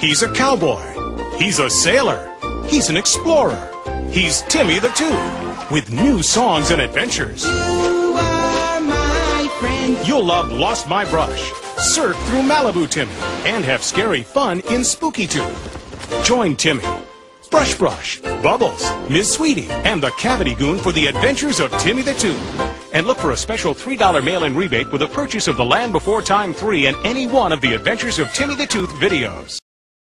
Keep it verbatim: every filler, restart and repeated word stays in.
He's a cowboy. He's a sailor. He's an explorer. He's Timmy the Tooth, with new songs and adventures. You are my friend. You'll love Lost My Brush, surf through Malibu Timmy, and have scary fun in Spooky Tooth. Join Timmy, Brush Brush, Bubbles, Miss Sweetie, and the Cavity Goon for the adventures of Timmy the Tooth. And look for a special three dollar mail-in rebate with a purchase of The Land Before Time three and any one of the Adventures of Timmy the Tooth videos.